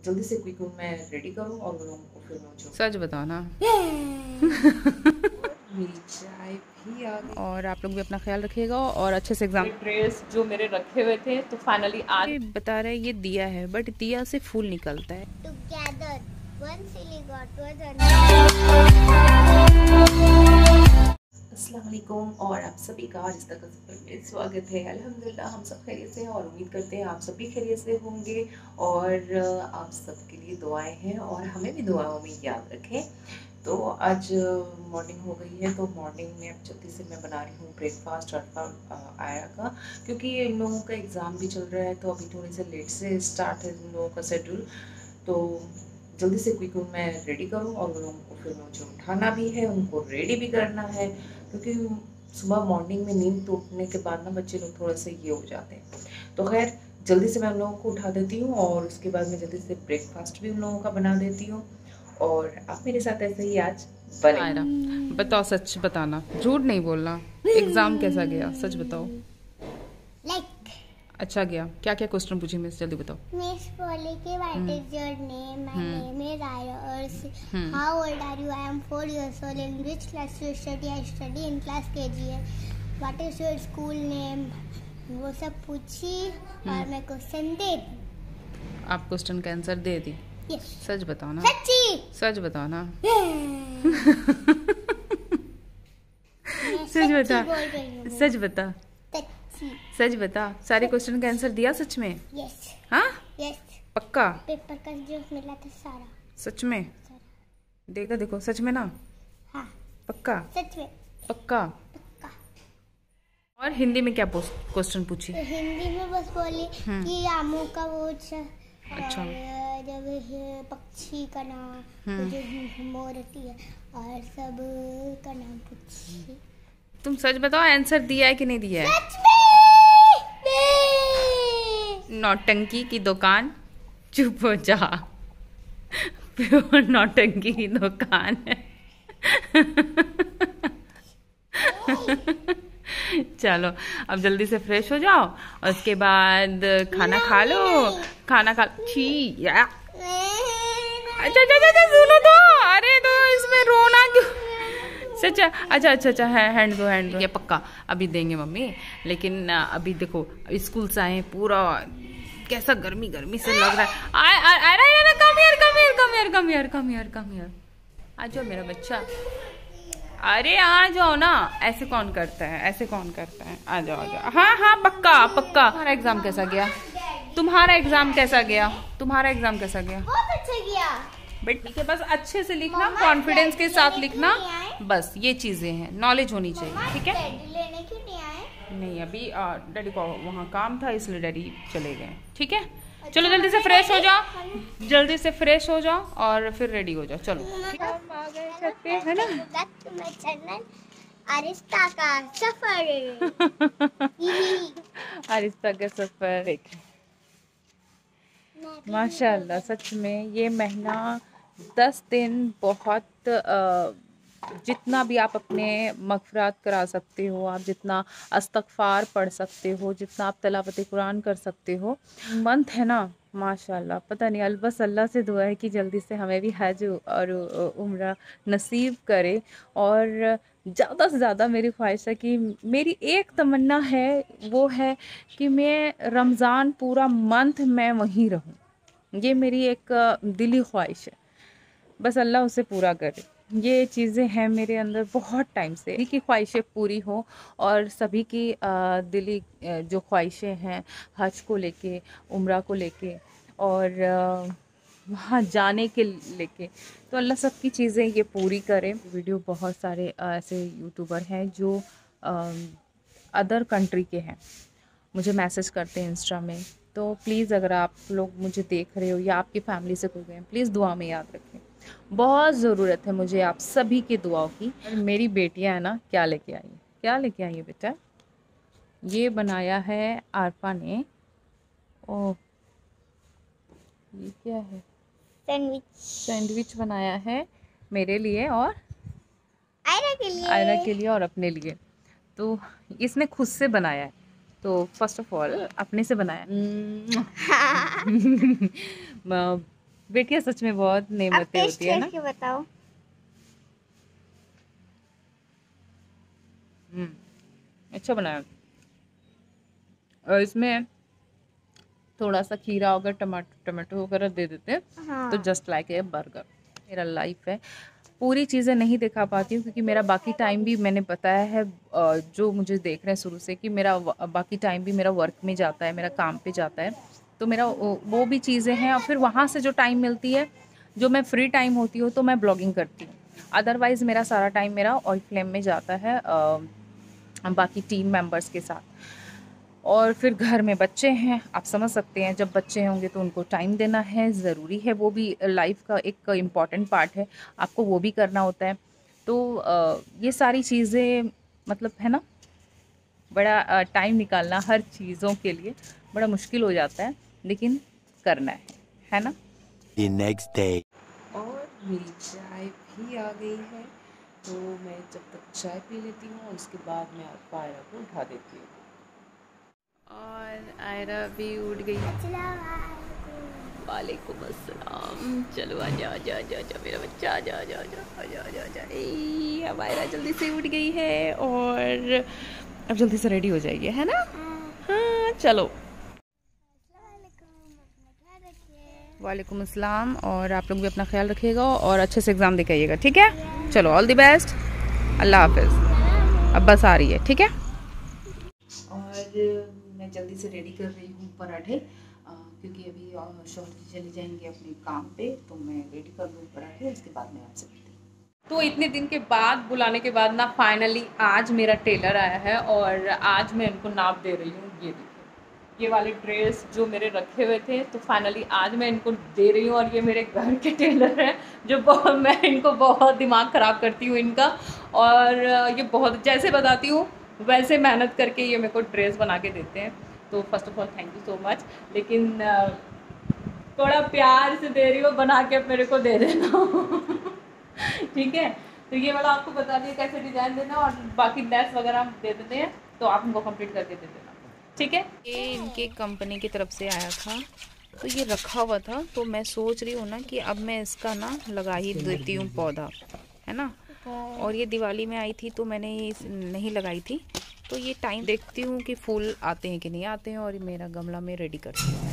जल्दी से क्विक मैं रेडी करूँ और उन लोगों को फिर मैं सच बताओ ना। मेरी चाय भी आ गई और आप लोग भी अपना ख्याल रखिएगा और अच्छे से एग्जाम। ड्रेस जो मेरे रखे हुए थे तो फाइनली आज बता रहे ये दिया है, बट दिया से फूल निकलता है। Together, one silly got was अस्सलाम वालेकुम और आप सभी का आज तक सफर में स्वागत है। अल्हम्दुलिल्लाह हम सब खैरियत से हैं और उम्मीद करते हैं आप सभी खैरियत से होंगे और आप सबके लिए दुआएं हैं और हमें भी दुआओं में याद रखें। तो आज मॉर्निंग हो गई है तो मॉर्निंग में अब जल्दी से मैं बना रही हूँ ब्रेकफास्ट आया का, क्योंकि इन लोगों का एग्ज़ाम भी चल रहा है तो अभी थोड़ी से लेट से स्टार्ट है इन लोगों का शेड्यूल। तो जल्दी से क्विक मैं रेडी करूँ और उन लोगों को फिर मुझे उठाना भी है, उनको रेडी भी करना है, क्योंकि सुबह मॉर्निंग में नींद टूटने के बाद ना बच्चे लोग थोड़ा सा ये हो जाते हैं। तो खैर जल्दी से मैं उन लोगों को उठा देती हूँ और उसके बाद मैं जल्दी से ब्रेकफास्ट भी उन लोगों का बना देती हूँ और आप मेरे साथ ऐसे ही आज बने। बताओ, सच बताना, झूठ नहीं बोलना। एग्जाम कैसा गया, सच बताओ। अच्छा गया। क्या क्या क्वेश्चन पूछी मिस, जल्दी बताओ। Miss बोली कि what is your name? My name is Ayush. How old are you? I am 4 years old. In which class you study? I study in class KG. What is your school name? वो सब पूछी और मैं question दे दी। आप question का answer दे दी? Yes. सच बताओ ना। सच्ची। सच बताओ ना। सच बता। सच बता। सच बता। सारे क्वेश्चन का आंसर दिया सच में? यस। हाँ? यस। पक्का? पेपर का जो मिला था सारा। सच में? देखा, देखो, सच में ना? हाँ। पक्का? सच में। पक्का? पक्का। और हिंदी में क्या क्वेश्चन पूछी? तो हिंदी में बस बोली कि आमों का वो अच्छा। जब पक्षी का नाम जो मोर होती है और सब का नाम पूछी। तुम सच बताओ, आंसर दिया है कि नहीं दिया है? सच में? नौटंकी की दुकान, चुप हो जा। प्योर नौटंकी की दुकान है। चलो अब जल्दी से फ्रेश हो जाओ और उसके बाद खाना खा लो। खाना खा छी या। अच्छा अच्छा अच्छा सुनो तो। अरे तो इसमें रोना क्यों? सच? अच्छा अच्छा अच्छा है, हैंड दो ये पक्का अभी देंगे मम्मी। लेकिन अभी देखो स्कूल से आए पूरा कैसा गर्मी गर्मी से लग रहा है। अरे कम हियर। आ जाओ मेरा बच्चा। अरे आ जाओ ना। ऐसे कौन करता है? ऐसे कौन करता है? आ जाओ आ जाओ। हाँ हाँ पक्का पक्का। तुम्हारा एग्जाम कैसा गया? तुम्हारा एग्जाम कैसा गया? तुम्हारा एग्जाम कैसा गया? बहुत अच्छा गया बेटी के बस अच्छे से लिखना, कॉन्फिडेंस के साथ लिखना, बस ये चीजें हैं, नॉलेज होनी चाहिए। ठीक है? डैडी लेने क्यों नहीं आए? नहीं अभी डैडी को वहाँ काम था इसलिए डैडी चले गए। ठीक है चलो जल्दी से फ्रेश हो जाओ, जल्दी से फ्रेश हो जाओ और फिर रेडी हो जाओ। चलो हम आ गए छत पे, है ना? आरिस्ता का सफर। आरिस्ता का सफर देख। माशाल्लाह सच में ये महीना 10 दिन बहुत जितना भी आप अपने मगफरात करा सकते हो, आप जितना अस्तगफार पढ़ सकते हो, जितना आप तलावत कुरान कर सकते हो, मंथ है ना माशाल्लाह। पता नहीं बस अल्लाह से दुआ है कि जल्दी से हमें भी हज और उम्रा नसीब करे। और ज़्यादा से ज़्यादा मेरी ख्वाहिश है कि मेरी एक तमन्ना है वो है कि मैं रमज़ान पूरा मंथ मैं वहीं रहूं। ये मेरी एक दिली ख्वाहिश है, बस अल्लाह उसे पूरा करे। ये चीज़ें हैं मेरे अंदर बहुत टाइम से की ख्वाहिशें पूरी हो और सभी की दिली जो ख्वाहिशें हैं हज को लेके, उम्रा को लेके और वहाँ जाने के लेके, तो अल्लाह सबकी चीज़ें ये पूरी करे। वीडियो बहुत सारे ऐसे यूट्यूबर हैं जो अदर कंट्री के हैं, मुझे मैसेज करते हैं इंस्टा में। तो प्लीज़ अगर आप लोग मुझे देख रहे हो या आपकी फैमिली से कोई गए, प्लीज़ दुआ में याद रखें। बहुत ज़रूरत है मुझे आप सभी की दुआओं की। मेरी बेटियां है ना क्या लेके आई? क्या लेके आई है बेटा? ये बनाया है आरफा ने। ओह ये क्या है? सैंडविच बनाया है मेरे लिए और आयरा के लिए और अपने लिए। तो इसने खुद से बनाया है, तो फर्स्ट ऑफ ऑल अपने से बनाया बेटियां सच में बहुत अब नेमतें टेस्ट होती है ना। करके बताओ। अच्छा बनाया। और इसमें थोड़ा सा खीरा वगैरह टमाटो वगैरह दे देते हैं हाँ। तो जस्ट लाइक ए बर्गर। मेरा लाइफ है, पूरी चीज़ें नहीं दिखा पाती हूँ क्योंकि मेरा बाकी टाइम भी, मैंने बताया है जो मुझे देख रहे हैं शुरू से, कि मेरा बाकी टाइम भी मेरा वर्क में जाता है, मेरा काम पे जाता है। तो मेरा वो भी चीज़ें हैं, और फिर वहाँ से जो टाइम मिलती है, जो मैं फ्री टाइम होती हूँ, तो मैं ब्लॉगिंग करती हूँ। अदरवाइज़ मेरा सारा टाइम मेरा ऑरिफ्लेम में जाता है बाकी टीम मेंबर्स के साथ। और फिर घर में बच्चे हैं, आप समझ सकते हैं, जब बच्चे होंगे तो उनको टाइम देना है, ज़रूरी है, वो भी लाइफ का एक इम्पॉर्टेंट पार्ट है, आपको वो भी करना होता है। तो ये सारी चीज़ें मतलब है ना, बड़ा टाइम निकालना हर चीज़ों के लिए बड़ा मुश्किल हो जाता है, लेकिन करना है ना। The next day. और मेरी चाय भी आ गई है, तो मैं जब तक चाय पी लेती हूँ उसके बाद मैं आयरा को उठा देती हूँ। और आयरा भी उठ गई। वालेकुम अस्सलाम। चलो आजा आजा आजा आजा मेरा बच्चा, आजा आजा आजा आजा आजा आजा। अब आयरा जल्दी से उठ गई है और अब जल्दी से रेडी हो जाएगी, है ना। हाँ चलो। वालेकुम अस्सलाम। और आप लोग भी अपना ख्याल रखिएगा और अच्छे से एग्ज़ाम दे के आइएगा, ठीक है। चलो ऑल द बेस्ट, अल्लाह हाफिज़। अब बस आ रही है, ठीक है। और मैं जल्दी से रेडी कर रही हूँ पराठे, क्योंकि अभी शौहर जी चले जाएंगे अपने काम पे, तो मैं रेडी कर लूँ पराठे, उसके बाद मैं आपसे मिलती हूँ। तो इतने दिन के बाद, बुलाने के बाद ना, फाइनली आज मेरा टेलर आया है और आज मैं इनको नाप दे रही हूँ। ये देखिए, ये वाले ड्रेस जो मेरे रखे हुए थे, तो फाइनली आज मैं इनको दे रही हूँ। और ये मेरे घर के टेलर हैं, जो बहुत, मैं इनको बहुत दिमाग ख़राब करती हूँ इनका, और ये बहुत, जैसे बताती हूँ वैसे मेहनत करके ये मेरे को ड्रेस बना के देते हैं। तो first of all thank you so much. लेकिन थोड़ा प्यार से दे रही हो, बना के मेरे को दे देना ठीक है। तो ये वाला आपको बता दिया कैसे डिज़ाइन देना, और बाकी लेस वगैरह हम दे देते हैं, तो आप इनको कंप्लीट करके दे देना, ठीक है। ये इनके कंपनी की तरफ से आया था, तो ये रखा हुआ था, तो मैं सोच रही हूँ ना कि अब मैं इसका ना लगा ही देती हूँ पौधा, है ना। और ये दिवाली में आई थी तो मैंने ये नहीं लगाई थी, तो ये टाइम देखती हूँ कि फूल आते हैं कि नहीं आते हैं, और ये मेरा गमला में रेडी करती हूँ।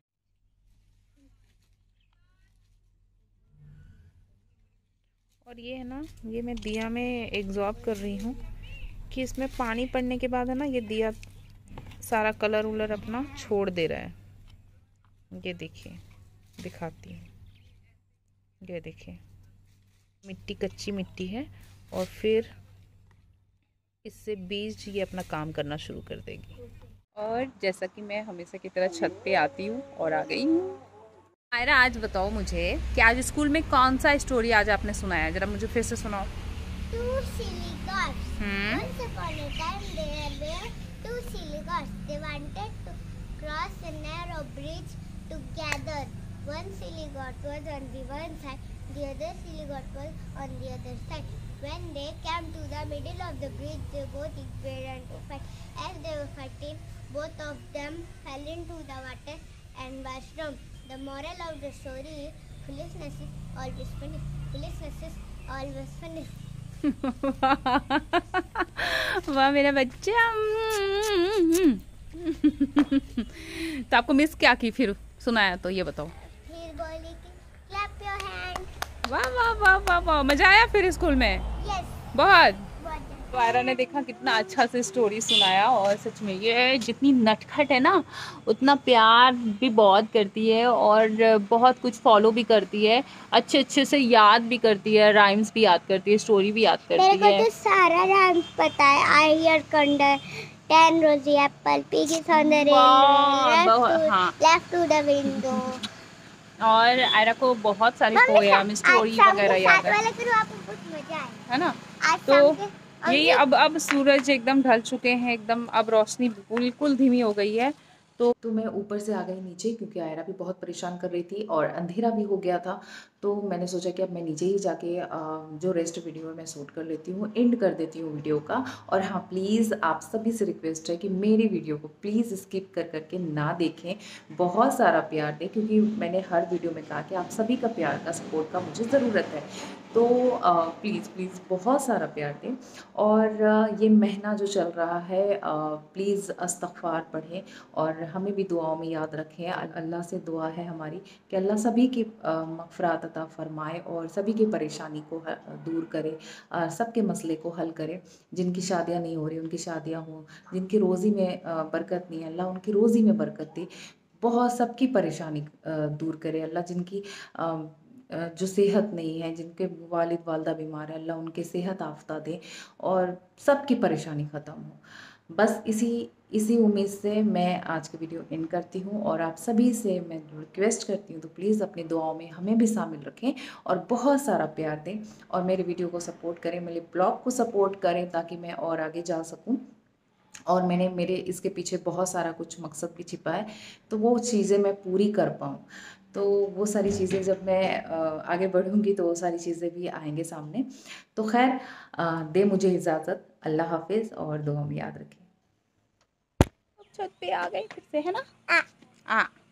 और ये है ना, ये मैं दिया में एग्जॉर्ब कर रही हूँ कि इसमें पानी पड़ने के बाद है ना, ये दिया सारा कलर उलर अपना छोड़ दे रहा है। ये देखिए, दिखाती हूँ, ये देखिए, मिट्टी, कच्ची मिट्टी है, और फिर इससे बीज ये अपना काम करना शुरू कर देगी। और जैसा कि मैं हमेशा की तरह छत पे आती हूँ, और आ गई हूँ। आयरा, आज बताओ मुझे कि आज स्कूल में कौन सा स्टोरी आज आपने सुनाया, जरा मुझे फिर से सुनाओ। Two silly goats. Once upon a time there were two silly goats. They wanted to cross a narrow bridge together. One silly goat was on the one side, the other silly goat was on the other side. When they came to the middle of the bridge, they both began to fight. As they were fighting, both of them fell into the water and was drowned. The moral of the story is foolishness is always funny. Foolishness is always funny. वाह मेरा बच्चा। तो आपको miss क्या की फिर सुनाया तो ये बताओ। फिर बोली कि clap your hand. वाह वाह वाह वाह वाह, मजा आया फिर स्कूल में? Yes. बहुत। बहुत तो आयरा ने देखा कितना अच्छा से स्टोरी सुनाया, और सच में ये जितनी नटखट है ना, उतना प्यार भी बहुत करती है, और बहुत कुछ फॉलो भी करती है, अच्छे अच्छे से याद भी करती है, राइम्स भी याद करती है, स्टोरी भी याद मेरे करती को है। तो सारा राइम पता है। आई हियर कंडर 10 Rosie apple pig is on the rain हाँ। Left to the window. और आयरा को बहुत सारी पोएम, स्टोरी वगैरह याद है, आपको बहुत मजा आए, है ना। आज तो शाम के यही अब सूरज एकदम ढल चुके हैं, एकदम अब रोशनी बिल्कुल धीमी हो गई है, तो मैं ऊपर से आ गई नीचे, क्योंकि आयरा भी बहुत परेशान कर रही थी और अंधेरा भी हो गया था। तो मैंने सोचा कि अब मैं नीचे ही जाके जो रेस्ट वीडियो है मैं शूट कर लेती हूँ, एंड कर देती हूँ वीडियो का। और हाँ, प्लीज़ आप सभी से रिक्वेस्ट है कि मेरी वीडियो को प्लीज़ स्किप कर करके ना देखें, बहुत सारा प्यार दें, क्योंकि मैंने हर वीडियो में कहा कि आप सभी का प्यार का सपोर्ट का मुझे ज़रूरत है। तो प्लीज़ प्लीज़ बहुत सारा प्यार दें। और ये महीना जो चल रहा है, प्लीज़ इस्तग़फ़ार पढ़ें और हमें भी दुआओं में याद रखें। अल्लाह से दुआ है हमारी कि अल्लाह सभी की मग़फ़िरत अता फ़रमाए और सभी की परेशानी को दूर करे, सबके मसले को हल करे। जिनकी शादियां नहीं हो रही उनकी शादियां हों, जिनकी रोज़ी में बरकत नहीं है अल्लाह उनकी रोज़ी में बरकत दे, बहुत सबकी परेशानी दूर करे अल्लाह। जिनकी जो सेहत नहीं है, जिनके वालिद वालदा बीमार है, अल्लाह उनके सेहत आफ़्ता दे और सबकी परेशानी ख़त्म हो। बस इसी उम्मीद से मैं आज की वीडियो एंड करती हूँ और आप सभी से मैं रिक्वेस्ट करती हूँ तो प्लीज़ अपनी दुआओं में हमें भी शामिल रखें और बहुत सारा प्यार दें और मेरे वीडियो को सपोर्ट करें, मेरे ब्लॉग को सपोर्ट करें, ताकि मैं और आगे जा सकूँ। और मेरे इसके पीछे बहुत सारा कुछ मकसद भी छिपा है, तो वो चीज़ें मैं पूरी कर पाऊँ। तो वो सारी चीज़ें जब मैं आगे बढ़ूँगी तो वो सारी चीज़ें भी आएँगे सामने। तो ख़ैर, दे मुझे इजाज़त। अल्लाह हाफ़िज़ और दुआ में याद रखें। छत पे आ गई फिर से, है ना? आ